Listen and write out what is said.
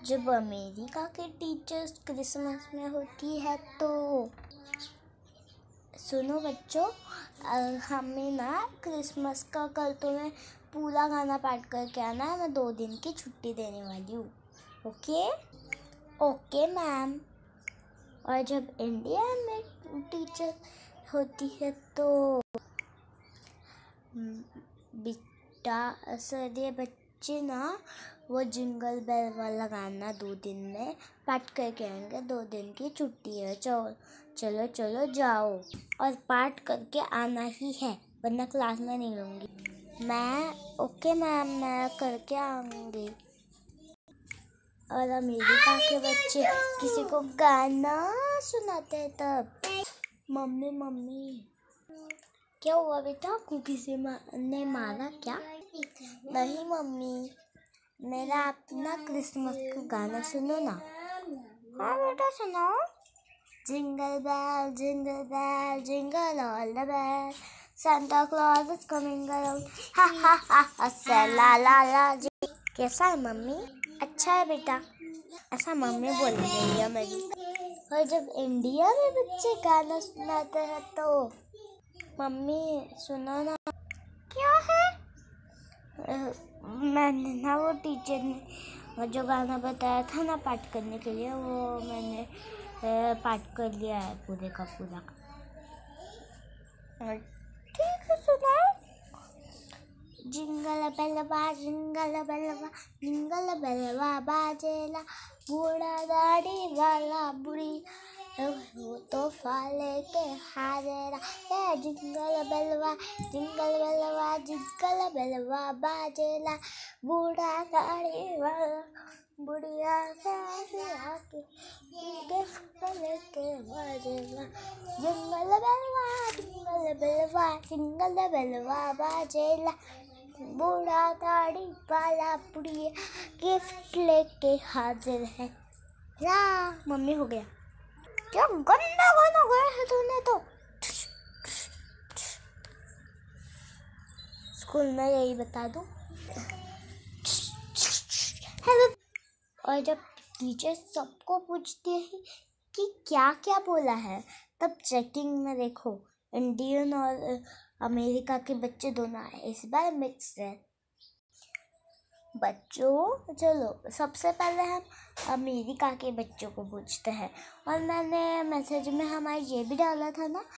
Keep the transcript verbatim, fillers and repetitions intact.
जब अमेरिका के teachers Christmas में होती है तो सुनो बच्चों, हमें ना क्रिसमस का कल तुम्हें पूरा गाना पाठ करके आना है। मैं दो दिन की छुट्टी देने वाली हूँ। Okay okay ma'am. और जब इंडिया में टीचर होती है तो बेटा सर ये बच्चे ना वो जिंगल बेल वाला गाना दो दिन में पाठ करके आएंगे। दो दिन की छुट्टी है। चलो चलो चलो जाओ और पाठ करके आना ही है, वरना क्लास में नहीं लूँगी। मैं ओके मैम, मैं करके आऊँगी। और अमेरिका के बच्चे किसी को गाना सुनाते हैं तब मम्मी मम्मी क्या हुआ बेटा, को किसी ने मारा क्या? नहीं मम्मी, मेरा अपना क्रिसमस का गाना सुनो ना। हाँ बेटा सुनाओ। Jingle bell jingle bell jingle all the bell, Santa Claus is coming around, हा हा हा हा ला ला ला। कैसा है मम्मी? अच्छा है बेटा, ऐसा मम्मी बोल रही है मेरी। और जब इंडिया में बच्चे गाना सुनाते हैं तो मम्मी सुनो ना। क्या है? मैंने ना वो टीचर ने जो गाना बताया था ना पाठ करने के लिए, वो मैंने पाठ कर लिया है पूरे का पूरा। ठीक है सुनाओ। जिंगल बेलवा जिंगल बेलवा जिंगल बेलवा बाजेला, बूढ़ा दाढ़ी वाला बुढ़ी वो तो फाले के हाजेरा। ए जिंगल बेलवा जिंगल बेलवा जिंगल बेलवा बाजेला, बूढ़ा दाढ़ी वाला बुढ़िया आके गिफ्ट लेके बाजेला। जिंगल बेलवा जिंगल बेलवा जिंगल बेलवा बाजेला, बूढ़ा दाढ़ी वाला बुढ़िया गिफ्ट लेके हाजिर है। या मम्मी हो गया। क्या गंदा गाना गाया है तूने तो। स्कूल में यही बता दूं। और जब टीचर सबको पूछते हैं कि क्या क्या बोला है, तब चेकिंग में देखो इंडियन और अमेरिका के बच्चे दोनों आए। इस बार मिक्स है बच्चों। चलो सबसे पहले हम अमेरिका के बच्चों को पूछते हैं। और मैंने मैसेज में हमारे ये भी डाला था ना